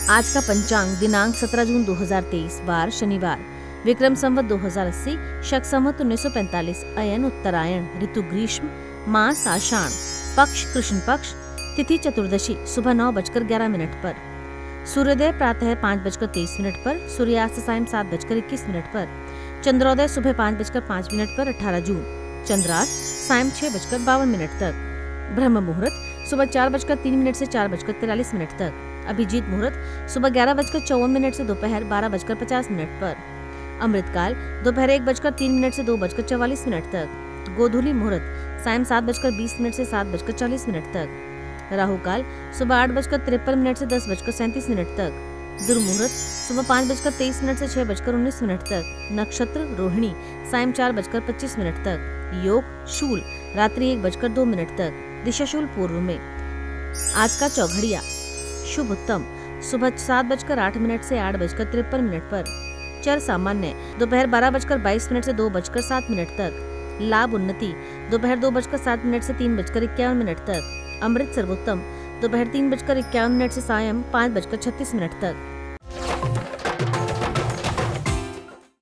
आज का पंचांग दिनांक 17 जून 2023, वार शनिवार, विक्रम संवत 2080, शक संवत 1945, अयन उत्तरायण, ऋतु ग्रीष्म, मास आषाढ़, पक्ष कृष्ण पक्ष, तिथि चतुर्दशी, सुबह 9:11 पर। सूर्योदय प्रातः 5:23 पर, सूर्यास्त सायं 7:21 पर, चंद्रोदय सुबह 5:05 पर 18 जून, चंद्रास्त सायं 6:52 तक, ब्रह्म मुहूर्त सुबह 4:03 से 4:43 तक, अभिजीत मुहूर्त सुबह 11:54 से दोपहर 12:50 पर, अमृतकाल दोपहर 1:03 से 2:44 तक, गोधूली मुहूर्त सायं 7:20 से 7:40 तक, राहु काल सुबह 8:53 से 10:37 तक, दुर्मुहूर्त सुबह 5:23 से 6:19 तक, नक्षत्र रोहिणी सायं 4:25 तक, योग शूल रात्रि 1:02 तक, दिशा शूल पूर्व में। आज का चौघड़िया शुभ उत्तम सुबह 7:08 से 8:53 पर, चर सामान्य दोपहर 12:22 से 2:07 तक, लाभ उन्नति दोपहर 2:07 से 3:51 तक, अमृत सर्वोत्तम दोपहर 3:51 से सायं 5:36 तक।